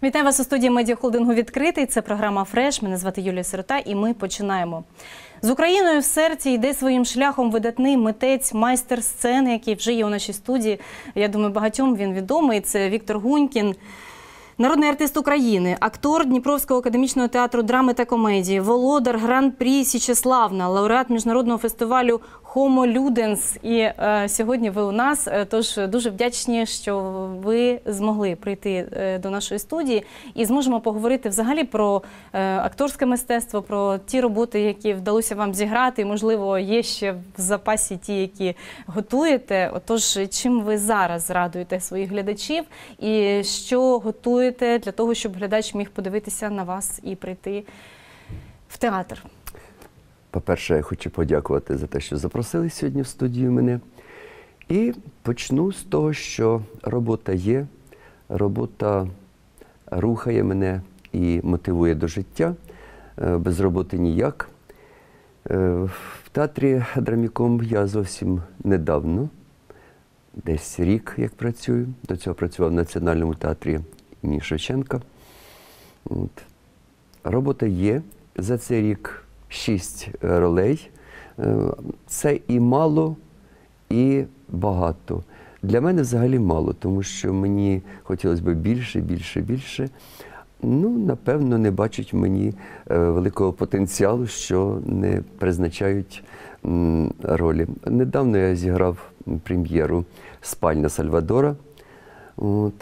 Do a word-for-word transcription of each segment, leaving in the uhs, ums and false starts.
Вітаю вас у студії медіахолдингу «Відкритий». Це програма «Фреш». Мене звати Юлія Сирота і ми починаємо. З Україною в серці йде своїм шляхом видатний митець, майстер сцени, який вже є у нашій студії. Я думаю, багатьом він відомий. Це Віктор Гунькін. Народний артист України, актор Дніпровського академічного театру драми та комедії, володар Гран-прі Січеславна, лауреат міжнародного фестивалю «Homo Ludens». І е, сьогодні ви у нас, тож дуже вдячні, що ви змогли прийти е, до нашої студії і зможемо поговорити взагалі про е, акторське мистецтво, про ті роботи, які вдалося вам зіграти, і, можливо, є ще в запасі ті, які готуєте. Отож, чим ви зараз радуєте своїх глядачів і що готуєте для того, щоб глядач міг подивитися на вас і прийти в театр? По-перше, я хочу подякувати за те, що запросили сьогодні в студію мене. І почну з того, що робота є, робота рухає мене і мотивує до життя. Без роботи ніяк. В театрі Драміком я зовсім недавно, десь рік, як працюю. До цього працював в Національному театрі імені Шевченка. От. Робота є. За цей рік шість ролей. Це і мало, і багато. Для мене взагалі мало, тому що мені хотілося б більше, більше, більше. Ну, напевно, не бачать в мені великого потенціалу, що не призначають ролі. Недавно я зіграв прем'єру «Спальня Сальвадора». От.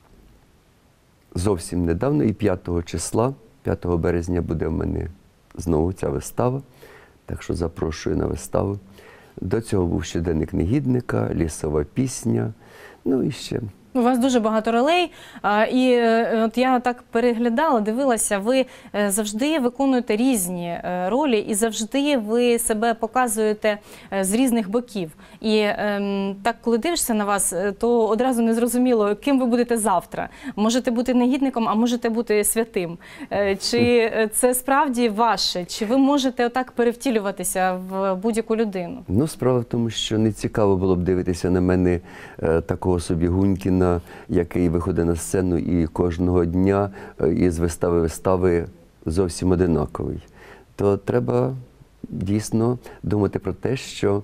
Зовсім недавно, і п'ятого числа, п'ятого березня буде в мене знову ця вистава, так що запрошую на виставу. До цього був «Щоденник негідника», «Лісова пісня», ну і ще. У вас дуже багато ролей, і от я так переглядала, дивилася, ви завжди виконуєте різні ролі і завжди ви себе показуєте з різних боків. І так, коли дивишся на вас, то одразу не зрозуміло, ким ви будете завтра. Можете бути негідником, а можете бути святим. Чи це справді ваше? Чи ви можете отак перевтілюватися в будь-яку людину? Ну, справа в тому, що не цікаво було б дивитися на мене такого собі Гунькіна, який виходить на сцену і кожного дня із вистави вистави зовсім одинаковий. То треба дійсно думати про те, що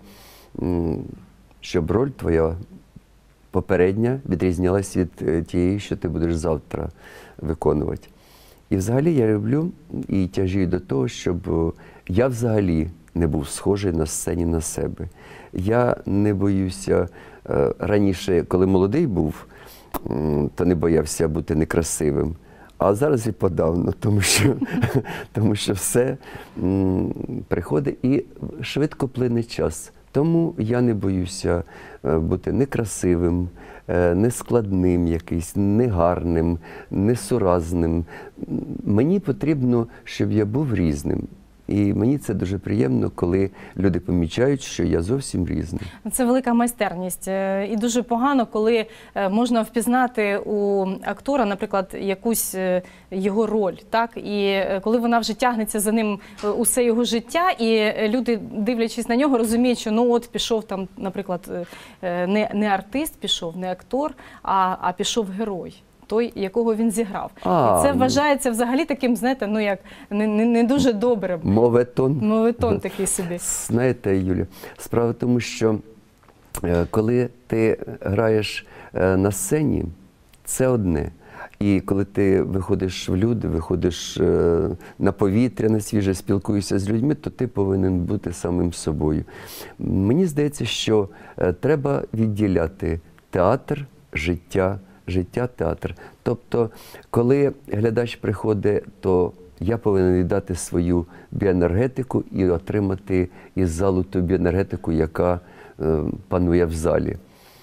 щоб роль твоя попередня відрізнялась від тієї, що ти будеш завтра виконувати. І взагалі я люблю і тяжію до того, щоб я взагалі не був схожий на сцені на себе. Я не боюся, раніше, коли молодий був, то не боявся бути некрасивим. А зараз і подавно, тому що, тому що все м, приходить і швидко плине час. Тому я не боюся бути некрасивим, нескладним якийсь, негарним, несуразним. Мені потрібно, щоб я був різним. І мені це дуже приємно, коли люди помічають, що я зовсім різний. Це велика майстерність. І дуже погано, коли можна впізнати у актора, наприклад, якусь його роль, так? І коли вона вже тягнеться за ним усе його життя, і люди, дивлячись на нього, розуміють, що ну от пішов там, наприклад, не, не артист пішов, не актор, а, а пішов герой. Той, якого він зіграв. А, і це вважається взагалі таким, знаєте, ну як, не, не, не дуже добрим. Моветон. Моветон такий собі. Знаєте, Юля, справа в тому, що коли ти граєш на сцені, це одне. І коли ти виходиш в люди, виходиш на повітря, на свіже, спілкуєшся з людьми, то ти повинен бути самим собою. Мені здається, що треба відділяти театр, життя, життя, театр. Тобто, коли глядач приходить, то я повинен віддати свою біоенергетику і отримати із залу ту біоенергетику, яка е, панує в залі.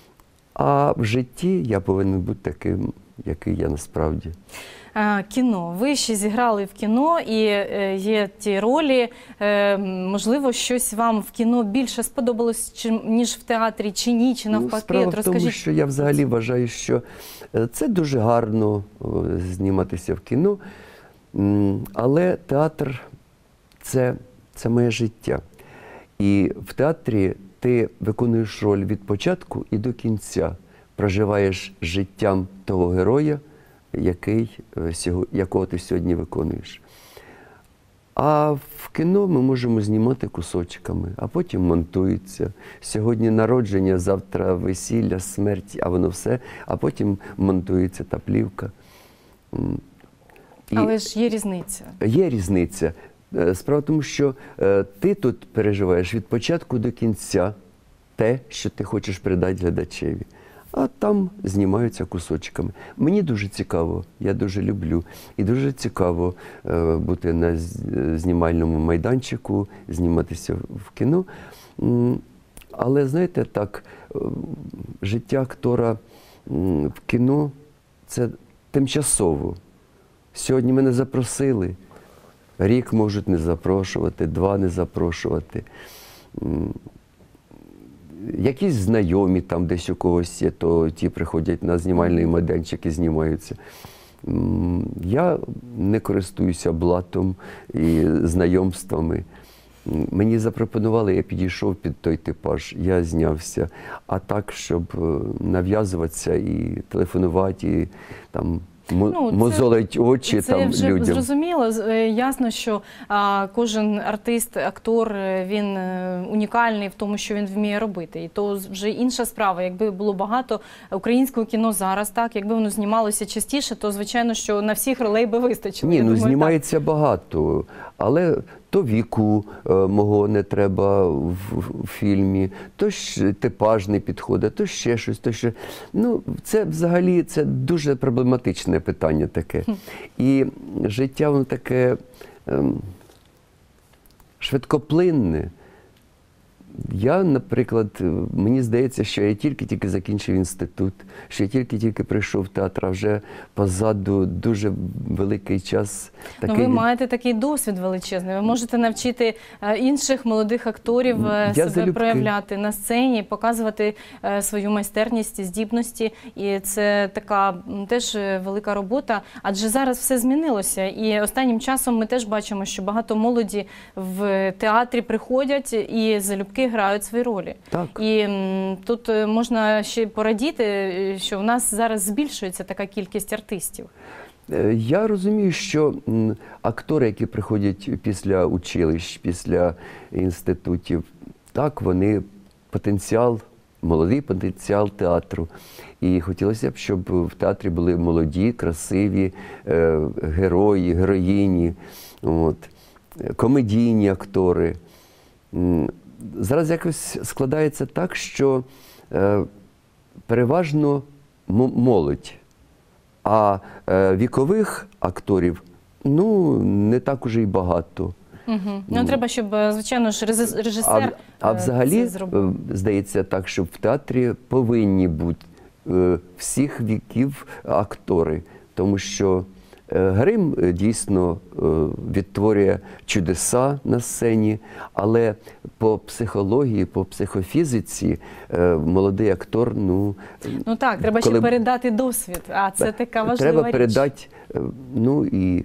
А в житті я повинен бути таким, який я насправді. Кіно. Ви ще зіграли в кіно, і є ті ролі. Можливо, щось вам в кіно більше сподобалось, ніж в театрі, чи ні, чи навпаки? Ну, справа в тому, що я взагалі вважаю, що це дуже гарно зніматися в кіно, але театр – це, це моє життя. І в театрі ти виконуєш роль від початку і до кінця, проживаєш життям того героя, який, е, сього- якого ти сьогодні виконуєш. А в кіно ми можемо знімати кусочками, а потім монтується. Сьогодні народження, завтра весілля, смерть, а воно все, а потім монтується та плівка. М. І Але ж є різниця. є різниця. Е, Справа в тому, що е, ти тут переживаєш від початку до кінця те, що ти хочеш передати глядачеві. А там знімаються кусочками. Мені дуже цікаво, я дуже люблю. І дуже цікаво е, бути на з- знімальному майданчику, зніматися в кіно. М, Але, знаєте, так, е, життя актора м, в кіно – це тимчасово. Сьогодні мене запросили, рік можуть не запрошувати, два не запрошувати. М, Якісь знайомі там десь у когось є, то ті приходять на знімальний майданчик і знімаються. М, Я не користуюся блатом і знайомствами. М, Мені запропонували, я підійшов під той типаж, я знявся. А так, щоб е, нав'язуватися і телефонувати, і там мо- Ну, це- мозолить очі Це там вже людям. зрозуміло. З- е, Ясно, що а, кожен артист, актор, е, він е, унікальний в тому, що він вміє робити. І то з- вже інша справа. Якби було багато українського кіно зараз, так, якби воно знімалося частіше, то звичайно, що на всіх ролей би вистачило. Ні, Я ну думаю, так. знімається багато, але то віку е, мого не треба в, в фільмі, то ж типаж не підходить, то ще щось, то ще. Ну, це взагалі це дуже проблематичне питання таке. І життя воно таке ем, швидкоплинне. Я, наприклад, мені здається, що я тільки-тільки закінчив інститут, що я тільки-тільки прийшов в театр, а вже позаду дуже великий час. Ну, Такий ви маєте такий досвід величезний. Ви можете навчити е, інших молодих акторів е, Я себе залюбки. проявляти на сцені, показувати е, свою майстерність, здібності. І це така м, теж е, велика робота. Адже зараз все змінилося. І останнім часом ми теж бачимо, що багато молоді в театрі приходять і залюбки грають свої ролі. Так. І м, тут е, можна ще порадіти, е, що в нас зараз збільшується така кількість артистів. Е, Я розумію, що м, актори, які приходять після училищ, після інститутів, так, вони потенціал, молодий потенціал театру. І хотілося б, щоб в театрі були молоді, красиві е, герої, героїні, от, е, комедійні актори. М, Зараз якось складається так, що е, переважно м- молодь. А е, вікових акторів, ну, не так уже й багато. Угу. Ну, треба, щоб, е, звичайно ж, режис- А, режисер а е, взагалі, це зробив. е, здається так, що в театрі повинні бути е, всіх віків актори, тому що е, грим е, дійсно е, відтворює чудеса на сцені, але по психології, по психофізиці е, молодий актор, ну, Ну так, треба ще коли- передати досвід, а це така важлива треба річ. передати, е, ну, і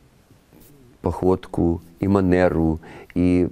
походку, і манеру, і...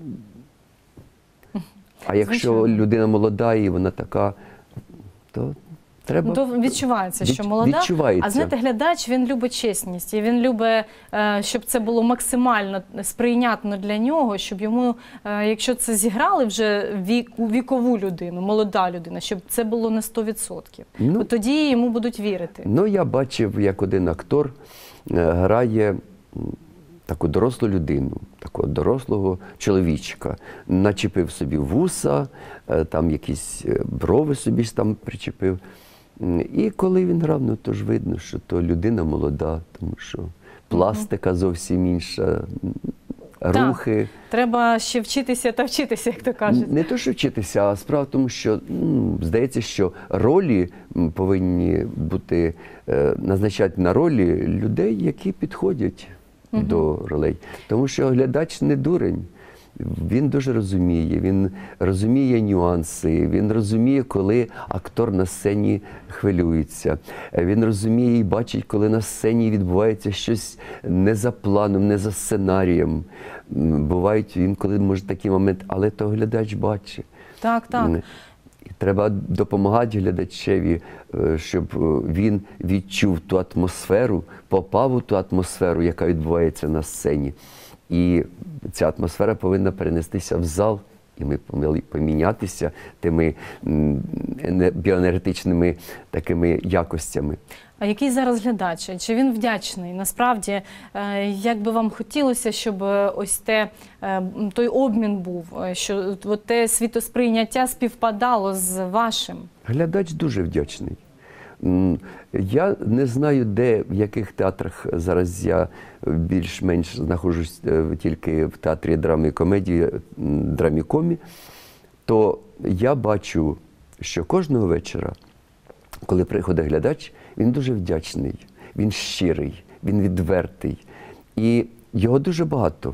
А якщо Звичайно. людина молода і вона така, то треба... Ну, то відчувається, що Від- молода. відчувається. А знаєте, глядач, він любить чесність, і він любить, е, щоб це було максимально сприйнятно для нього, щоб йому, е, якщо це зіграли вже віку, вікову людину, молода людина, щоб це було на сто відсотків. Ну, От тоді йому будуть вірити. Ну, я бачив, як один актор е, грає м, таку дорослу людину, такого дорослого чоловічка. Начепив собі вуса, е, там якісь е, брови собі ж там причепив. М, І коли він грав, ну то ж видно, що то людина молода, тому що пластика зовсім інша, м, рухи. Треба ще вчитися та вчитися, як то кажуть. Не то, що вчитися, а справа в тому, що м, здається, що ролі м, повинні бути, е, назначати на ролі людей, які підходять Мгм. до ролей. Тому що глядач не дурень. Він дуже розуміє, він розуміє нюанси, він розуміє, коли актор на сцені хвилюється. Він розуміє і бачить, коли на сцені відбувається щось не за планом, не за сценарієм. М, Бувають інколи, може, такі моменти, але то глядач бачить. Так, так. М, І треба допомагати глядачеві, щоб він відчув ту атмосферу, попав у ту атмосферу, яка відбувається на сцені. І ця атмосфера повинна перенестися в зал, і ми повинні помінятися тими біоенергетичними такими якостями. А який зараз глядач? Чи він вдячний? Насправді, як би вам хотілося, щоб ось те, той обмін був, що от те світосприйняття співпадало з вашим? Глядач дуже вдячний. Я не знаю, де, в яких театрах зараз я більш-менш знаходжусь тільки в театрі драми і комедії, Драмікомі, то я бачу, що кожного вечора, коли приходить глядач, він дуже вдячний, він щирий, він відвертий. І його дуже багато.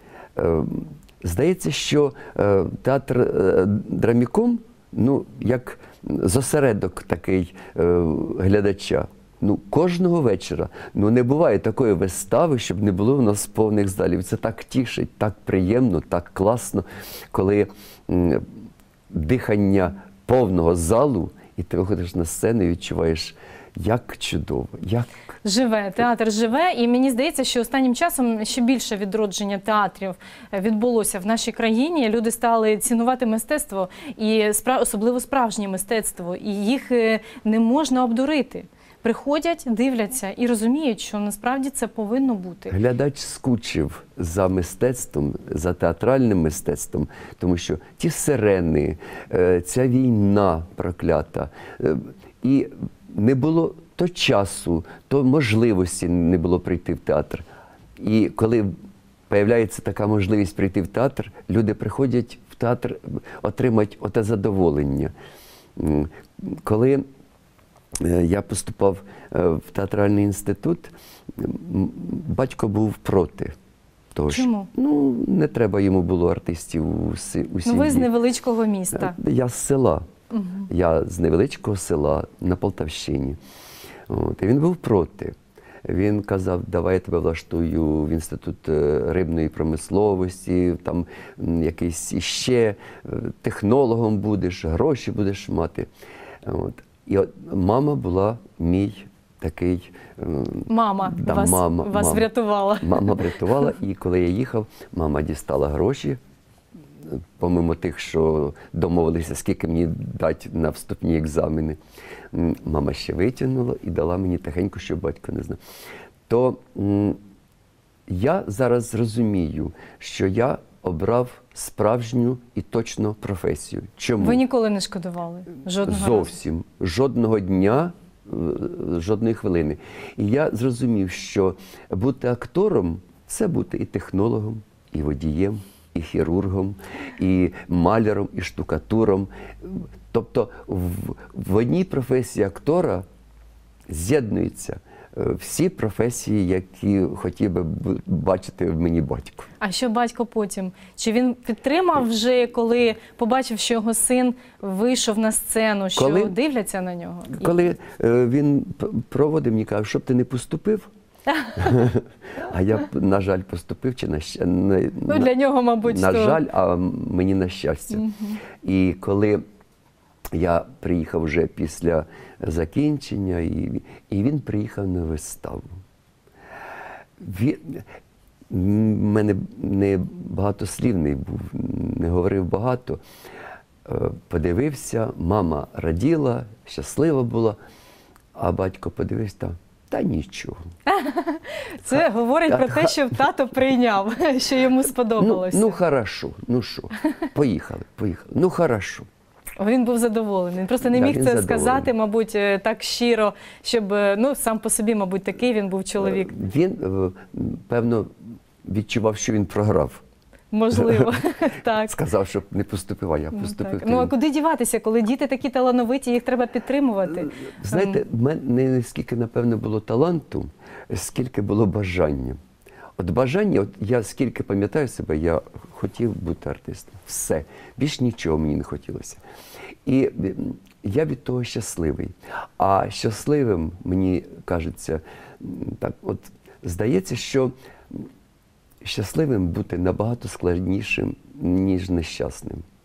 Здається, що театр Драміком, ну, як зосередок такий глядача. Ну, кожного вечора. Ну, не буває такої вистави, щоб не було в нас повних залів. Це так тішить, так приємно, так класно, коли м, дихання повного залу, і ти виходиш на сцену і відчуваєш, як чудово, як... Живе, театр живе, і мені здається, що останнім часом ще більше відродження театрів відбулося в нашій країні. Люди стали цінувати мистецтво, і особливо справжнє мистецтво, і їх не можна обдурити. Приходять, дивляться і розуміють, що насправді це повинно бути. Глядач скучив за мистецтвом, за театральним мистецтвом, тому що ті сирени, ця війна проклята, і не було то часу, то можливості не було прийти в театр. І коли з'являється така можливість прийти в театр, люди приходять в театр отримати оте задоволення. Коли я поступав в театральний інститут, батько був проти того. Чому? Ну, не треба йому було артистів у сім'ї. Ну, ви з невеличкого міста. Я з села. Угу. Я з невеличкого села на Полтавщині. От. І він був проти. Він казав, давай я тебе влаштую в інститут рибної промисловості, там якийсь іще технологом будеш, гроші будеш мати. От. І от мама була мій такий... Мама да, вас, мама, вас мама. врятувала. Мама врятувала, і коли я їхав, мама дістала гроші, помимо тих, що домовилися, скільки мені дати на вступні екзамени. Мама ще витягнула і дала мені тихенько, щоб батько не знав. То м, я зараз розумію, що я обрав справжню і точну професію. Чому? Ви ніколи не шкодували? Жодного Зовсім. разу? Жодного дня, жодної хвилини. І я зрозумів, що бути актором – це бути і технологом, і водієм, і хірургом, і маляром, і штукатуром. Тобто в, в одній професії актора з'єднуються всі професії, які хотів би бачити в мені батько. А що батько потім? Чи він підтримав вже, коли побачив, що його син вийшов на сцену, що коли, дивляться на нього? Коли е, він проводив, мені каже, щоб ти не поступив, а я, на жаль, поступив, чи на щастя. Ну, для нього, мабуть, на то... жаль, а мені на щастя. Угу. І коли я приїхав вже після закінчення, і, і він приїхав на виставу. Він, в мене не багатослівний був, не говорив багато. Подивився, мама раділа, щаслива була, а батько подивився, та, та нічого. Це говорить про те, що тато прийняв, що йому сподобалося. Ну, ну хорошо, ну що, поїхали, поїхали, ну хорошо. Він був задоволений. Він просто не да, міг це сказати, мабуть, так щиро, щоб, ну, сам по собі, мабуть, такий він був чоловік. Він, певно, відчував, що він програв. Можливо, так. Сказав, щоб не поступив, а я поступив. Ну, ну, а куди діватися, коли діти такі талановиті, їх треба підтримувати? Знаєте, в мене не скільки, напевно, було таланту, скільки було бажання. От бажання, от я скільки пам'ятаю себе, я хотів бути артистом. Все. Більш нічого мені не хотілося. І я від того щасливий. А щасливим, мені кажеться, так, от здається, що щасливим бути набагато складнішим, ніж нещасним.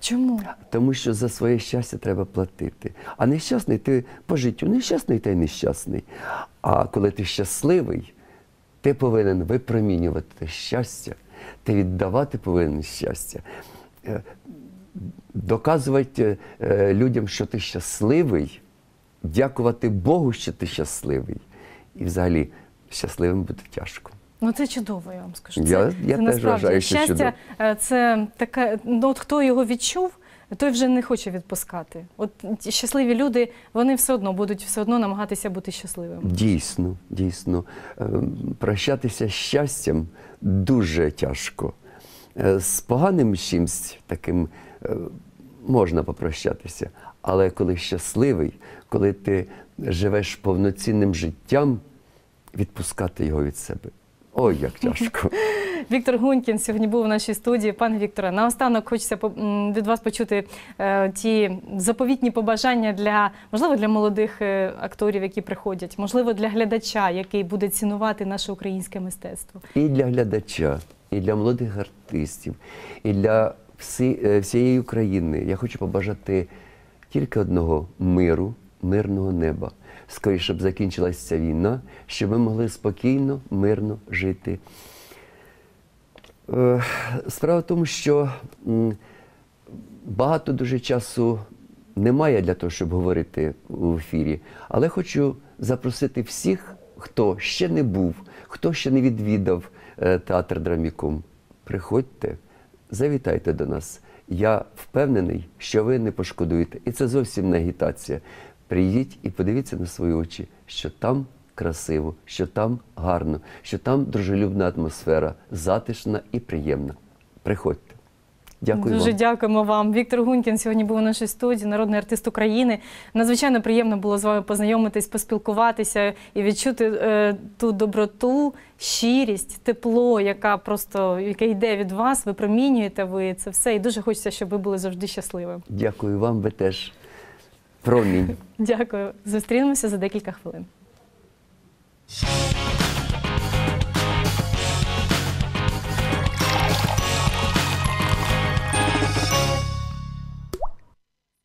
Чому? Тому що за своє щастя треба платити. А нещасний ти по життю нещасний, та й нещасний. А коли ти щасливий, ти повинен випромінювати щастя, ти віддавати повинен щастя, е, доказувати е, людям, що ти щасливий, дякувати Богу, що ти щасливий. І взагалі щасливим буде тяжко. Ну це чудово, я вам скажу. Це, Я, я це теж насправді вважаю, що чудово. щастя, е, це таке, ну от хто його відчув, той вже не хоче відпускати. От ті щасливі люди, вони все одно будуть все одно намагатися бути щасливими. Дійсно, дійсно. Ем, Прощатися з щастям дуже тяжко. Е, З поганим чимсь таким е, можна попрощатися. Але коли щасливий, коли ти живеш повноцінним життям, відпускати його від себе. Ой, як тяжко. Віктор Гунькін сьогодні був у нашій студії. Пане Вікторе, наостанок хочеться по- м, від вас почути е, ті заповітні побажання для, можливо, для молодих е, акторів, які приходять, можливо, для глядача, який буде цінувати наше українське мистецтво. І для глядача, і для молодих артистів, і для всі, е, всієї України. Я хочу побажати тільки одного – миру, мирного неба. Скоріше, щоб закінчилася ця війна, щоб ми могли спокійно, мирно жити. Е, Справа в тому, що м, багато дуже часу немає для того, щоб говорити у ефірі, але хочу запросити всіх, хто ще не був, хто ще не відвідав е, театр Драмікум. Приходьте, завітайте до нас. Я впевнений, що ви не пошкодуєте. І це зовсім не агітація. Приїдіть і подивіться на свої очі, що там красиво, що там гарно, що там дружелюбна атмосфера, затишна і приємна. Приходьте. Дякую Дуже вам. дякуємо вам. Віктор Гунькін сьогодні був у нашій студії, народний артист України. Надзвичайно приємно було з вами познайомитись, поспілкуватися і відчути е, ту доброту, щирість, тепло, яка просто, яке йде від вас, випромінюєте ви це все. І дуже хочеться, щоб ви були завжди щасливими. Дякую вам, ви теж. Промінь. Дякую. Зустрінемося за декілька хвилин.